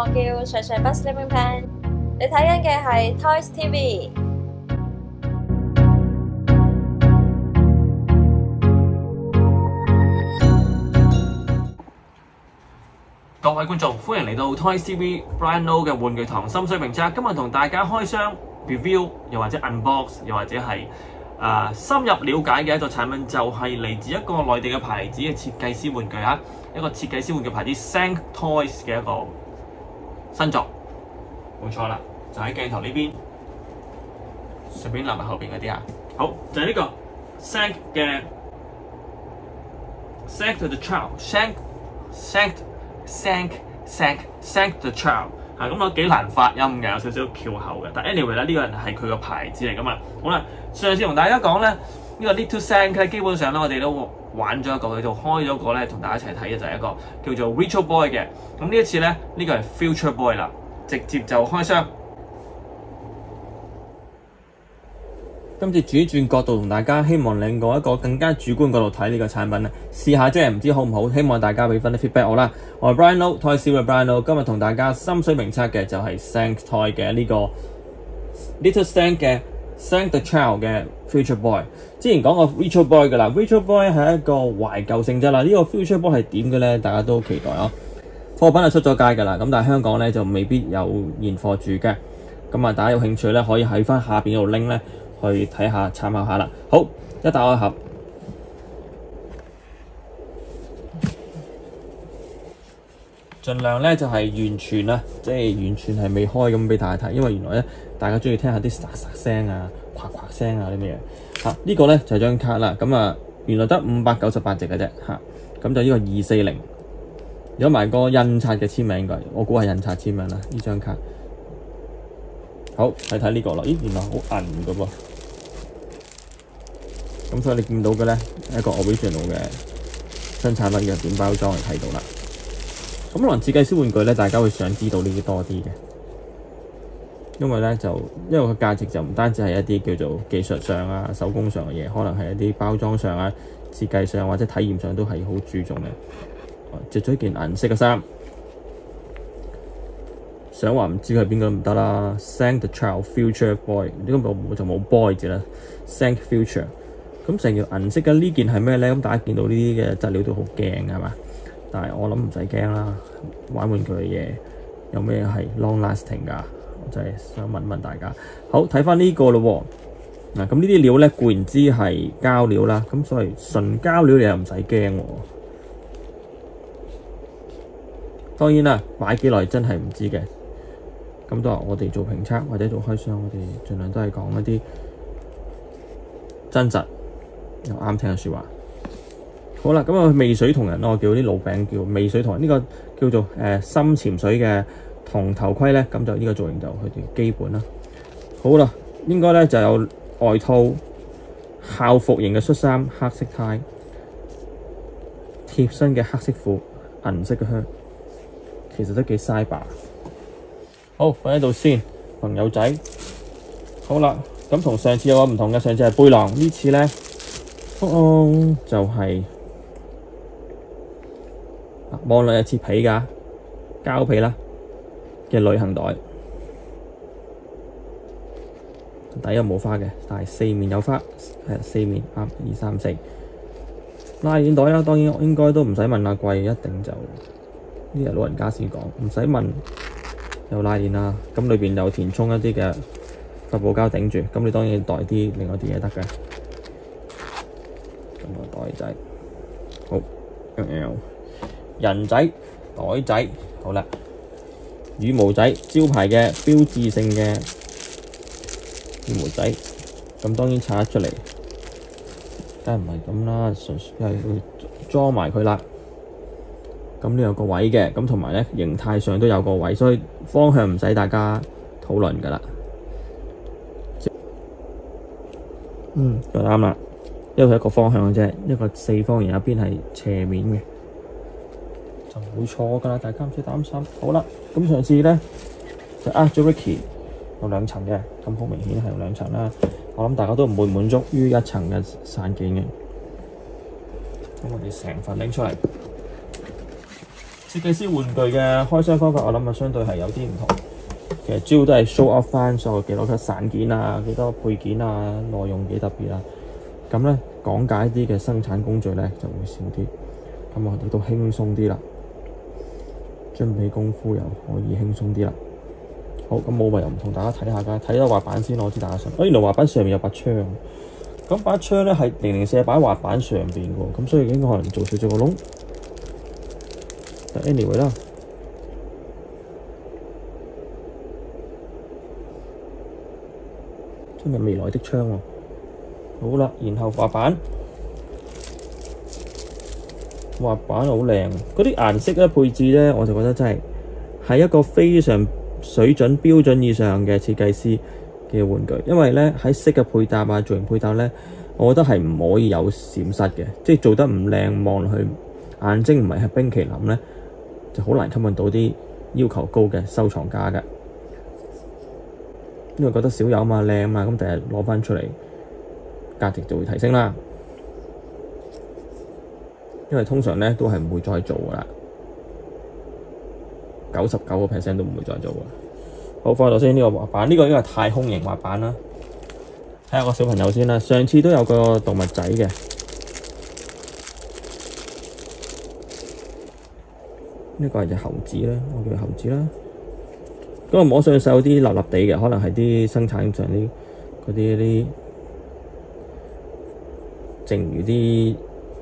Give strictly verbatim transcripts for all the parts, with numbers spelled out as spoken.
我叫水水筆 Sleeping Pen， 你睇緊嘅係 Toys T V。 各位觀眾，歡迎嚟到 Toys T V Brian Lo 嘅玩具堂心水評測。今日同大家開箱 review， 又或者 unbox， 又或者係誒、呃、深入了解嘅一個產品，就係、是、嚟自一個內地嘅牌子嘅設計師玩具啊，一個設計師玩具牌子 Sank Toys 嘅一個新作，冇錯啦，就喺鏡頭呢邊，順便攬埋後邊嗰啲啊。好，就係、是、呢個 Sank 嘅 Sank the Child，Sank Sank Sank Sank Sank the Child 嚇，咁我幾難發音嘅，有少少翹口嘅。但 anyway 咧，呢個人係佢個牌子嚟噶嘛。好啦，上次同大家講咧，呢、這個 Little Sank 咧，基本上咧我哋都玩咗一個，喺度開咗個咧，同大家一齊睇嘅就係一個叫做 Retro Boy 嘅。咁呢一次咧，呢、這個係 Future Boy 啦，直接就開箱。今次轉一轉角度同大家，希望令到一個更加主觀角度睇呢個產品啊，試下啫，唔知好唔好，希望大家俾分啲 feedback 我啦。我係 Brian Lo Toy Series 嘅 Brian Lo， 今日同大家心水評測嘅就係 Sank Toy 嘅呢個 Little Sank 嘅 Sank the Child 嘅 Future Boy。之前講過 Retro Boy 噶啦 ，Retro Boy 係一個懷舊性質啦。呢、這個 Future Boy 係點嘅咧？大家都好期待啊！貨品係出咗街噶啦，咁但係香港咧就未必有現貨住嘅。咁啊，大家有興趣咧，可以喺翻下邊嗰度拎咧。去睇下參考下啦。好，一打開盒，盡量咧就係、是、完全啦，即係完全係未開咁俾大家睇，因為原來咧大家中意聽下啲沙沙聲啊、夸夸聲啊啲咩嘢。嚇、啊，這個、呢個咧就係、是、張卡啦。咁啊，原來得五百九十八隻嘅啫。嚇、啊，咁就呢個二四零，有埋個印刷嘅簽名，應該我估係印刷簽名啦。呢張卡。好，睇睇呢個咯。咦，原來好銀嘅噃。咁所以你見到嘅咧係一個 original 嘅新產品嘅入邊包裝嚟睇到啦。咁可能設計師玩具咧，大家會想知道呢啲多啲嘅，因為咧就因為個價值就唔單止係一啲叫做技術上啊、手工上嘅嘢，可能係一啲包裝上啊、設計上或者體驗上都係好注重嘅。着咗一件銀色嘅衫。想話唔知佢係邊個都唔得啦。Sank the Child Future Boy， 呢個我就冇 boy 字啦。Sank Future， 咁成條銀色嘅呢件係咩咧？咁大家見到呢啲嘅質料都好驚係嘛？但係我諗唔使驚啦，玩玩具嘅嘢有咩係 long lasting 㗎？我真係想問問大家。好，睇翻呢個咯喎。嗱，咁呢啲料咧固然之係膠料啦，咁所以純膠料你又唔使驚喎。當然啦，買幾耐真係唔知嘅。咁都話我哋做評測或者做開箱，我哋盡量都係講一啲真實又啱聽嘅説話。好啦，咁啊魅水銅人，我叫啲老餅叫魅水銅人，呢、這個叫做誒、呃、深潛水嘅銅頭盔咧，咁就呢個造型就佢哋基本啦。好啦，應該咧就有外套、校服型嘅恤衫、黑色呔、貼身嘅黑色褲、銀色嘅靴，其實都幾嘥吧。好，放喺度先，朋友仔。好啦，咁同上次有個唔同嘅，上次係背囊，呢次咧，哦，就係望落有似皮㗎，膠皮啦嘅旅行袋，底有冇花嘅，但係四面有花，係四面啱，二三四。拉鏈袋啦，當然應該都唔使問啦，貴一定就呢個老人家先講，唔使問。有拉鏈啦，咁裏邊有填充一啲嘅發泡膠頂住，咁你當然袋啲另外啲嘢得嘅。咁個袋仔，好，人仔袋仔，好啦，羽毛仔招牌嘅標誌性嘅羽毛仔，咁當然拆得出嚟，梗係唔係咁啦，純粹係會裝埋佢啦。咁呢有個位嘅，咁同埋咧形態上都有個位，所以方向唔使大家討論噶啦。嗯，就啱啦，因為係一個方向嘅啫，一個四方形，一邊係斜面嘅，就唔會錯噶啦，大家唔使擔心。好啦，咁上次咧就呃咗 Ricky 有兩層嘅，咁好明顯係有兩層啦。我諗大家都唔會滿足於一層嘅散件嘅，咁我哋成份拎出嚟。 設計師玩具嘅開箱方法，我諗啊相對係有啲唔同。其實主要都係 show off 翻所有幾多級散件啊，幾多配件啊，內容幾特別啊。咁咧講解啲嘅生產工序咧就會少啲，咁我哋都輕鬆啲啦。準備功夫又可以輕鬆啲啦。好，咁我咪又唔同大家睇下㗎，睇咗滑板先，我知大家想。哦，原來滑板上面有把槍，咁把槍咧係零零四擺喺滑板上邊喎，咁所以應該可能做少少個窿。但 anyway 啦。真係未來的槍喎、啊，好啦，然後滑板，滑板好靚，嗰啲顏色咧配置咧，我就覺得真係係一個非常水準標準以上嘅設計師嘅玩具，因為咧喺色嘅配搭啊、造型配搭咧，我覺得係唔可以有閃失嘅，即係做得唔靚，望落去眼睛唔係係冰淇淋咧，就好難吸引到啲要求高嘅收藏家嘅。因為覺得少有啊嘛，靚啊嘛，咁第日攞翻出嚟價值就會提升啦。因為通常咧都係唔會再做噶啦，九十九個 percent 都唔會再做噶。好，放喺度先，呢個滑板，呢個應該係太空型滑板啦。睇下個小朋友先啦，上次都有個動物仔嘅，呢個係隻猴子啦，我叫佢猴子啦。嗰個摸上去有啲立立地嘅，可能係啲生產上啲嗰啲啲，剩餘啲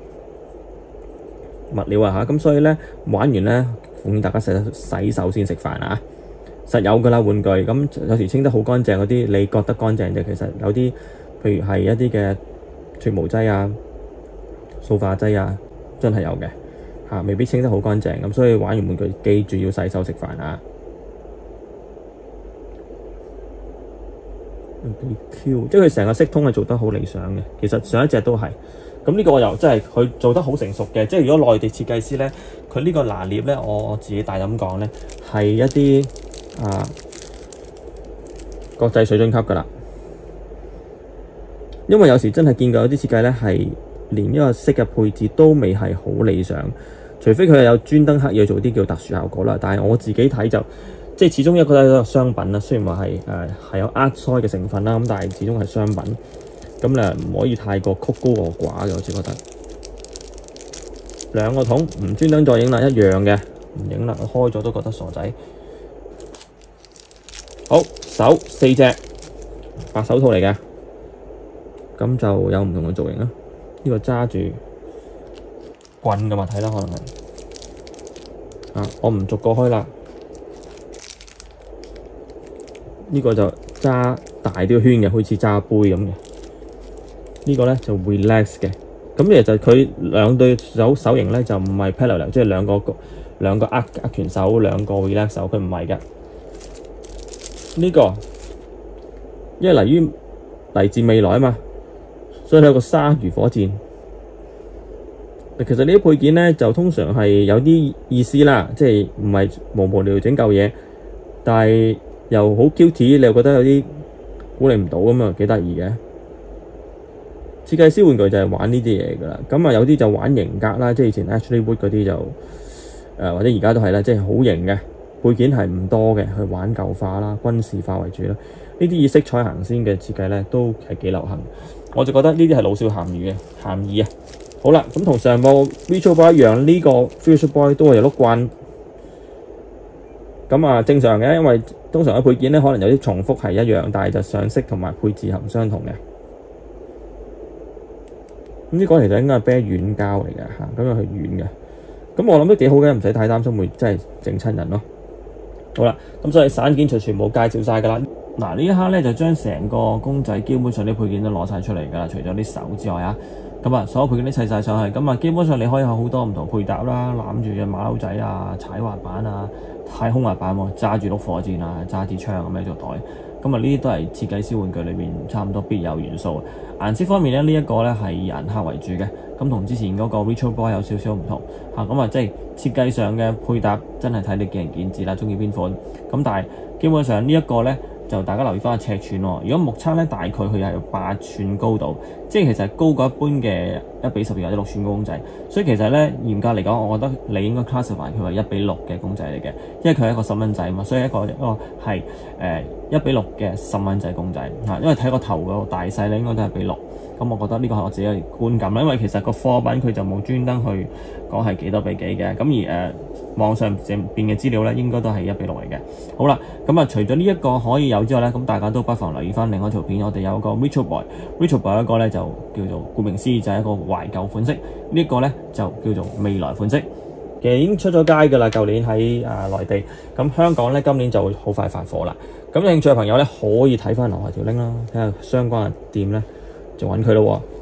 物料啊嚇，咁所以咧玩完咧，奉勸大家洗洗手先食飯啊！實有㗎啦玩具，咁有時清得好乾淨嗰啲，你覺得乾淨啫，其實有啲譬如係一啲嘅脱毛劑啊、塑化劑啊，真係有嘅嚇、啊，未必清得好乾淨，咁所以玩完玩具記住要洗手食飯啊！幾 Q， 即係佢成個色通係做得好理想嘅。其實上一隻都係，咁呢個又真係佢做得好成熟嘅。即係如果內地設計師咧，佢呢個拿捏咧，我我自己大膽講咧，係一啲啊國際水準級噶啦。因為有時真係見過有啲設計咧，係連一個色嘅配置都未係好理想，除非佢係有專登刻意做啲叫特殊效果啦。但係我自己睇就。即係始終一個都係一個商品啦，雖然話係誒係有 art toy 嘅成分啦，咁但係始終係商品，咁咧唔可以太過曲高和寡嘅，我只覺得。兩個桶唔專登再影啦，一樣嘅，唔影啦，我開咗都覺得傻仔。好，手四隻白手套嚟嘅，咁就有唔同嘅造型啦。呢個揸住棍嘅物體啦，可能係啊，我唔逐個開啦。呢個就揸大啲個圈嘅，好似揸杯咁嘅。呢個咧就 relax 嘅。咁其實佢兩對手手型咧就唔係 parallel，即係兩個兩個握握拳手，兩個 relax 手，佢唔係嘅。呢個因為嚟於嚟自未來啊嘛，所以有個鯊魚火箭。其實呢啲配件咧就通常係有啲意思啦，即係唔係無無聊整嚿嘢，但係又好 cute， 你又覺得有啲估你唔到咁啊，幾得意嘅。設計師玩具就係玩呢啲嘢㗎啦。咁啊有啲就玩型格啦，即係以前 Ashley Wood 嗰啲就誒、呃、或者而家都係啦，即係好型嘅配件係唔多嘅，去玩舊化啦、軍事化為主啦。呢啲以色彩行先嘅設計咧都係幾流行。我就覺得呢啲係老少咸宜嘅咸宜啊。好啦，咁同上部 Virtual Boy 一樣，呢、這個 Virtual Boy 都係有碌棍。咁啊正常嘅，因為通常嘅配件咧可能有啲重複係一樣，但係就上色同埋配置係唔相同嘅。咁呢個其實應該係啤軟膠嚟嘅嚇，咁樣係軟嘅。咁我諗都幾好嘅，唔使太擔心會真係整親人咯。好啦，咁所以散件就全部介紹晒㗎啦。嗱呢一刻咧就將成個公仔基本上啲配件都攞晒出嚟㗎啦，除咗啲手之外啊。咁啊，所有配件都砌晒上去，咁啊，基本上你可以有好多唔同配搭啦，攬住隻馬騮仔啊，踩滑板啊，太空滑板喎，揸住碌火箭啊，揸支槍咁樣做袋，咁啊，呢啲都係設計師玩具裏面差唔多必有元素。顏色方面咧，呢、這、一個咧係以顏黑為主嘅，咁同之前嗰個 Virtual Boy 有少少唔同嚇，咁啊，即係設計上嘅配搭真係睇你見仁見智啦，中意邊款。咁但係基本上呢一個咧，就大家留意翻個尺寸喎。如果目測咧，大概佢係有八寸高度， 即係其實係高過一般嘅一比十二或者六寸公仔。所以其實咧嚴格嚟講，我覺得你應該 classify 佢為一比六嘅公仔嚟嘅，因為佢係一個十蚊仔嘛，所以一個一個係誒一比六嘅十蚊仔公仔嚇。因為睇個頭個大細咧，應該都係比六。咁我覺得呢個係我自己嘅觀感啦，因為其實個貨品佢就冇專登去講係幾多比幾嘅，咁而誒、呃、網上邊嘅資料咧應該都係一比六嚟嘅。好啦，咁啊除咗呢一個可以有之外咧，咁大家都不妨留意翻另外一條片，我哋有個 Retro Boy，Retro Boy 一個咧就叫做顧名思義就係一個懷舊款式，這個、呢一個咧就叫做未來款式。其實已經出咗街㗎啦，舊年喺啊內地，咁香港咧今年就會好快發貨啦。咁有興趣嘅朋友咧可以睇翻樓下條 link 啦，睇下相關嘅店咧。就揾佢咯喎。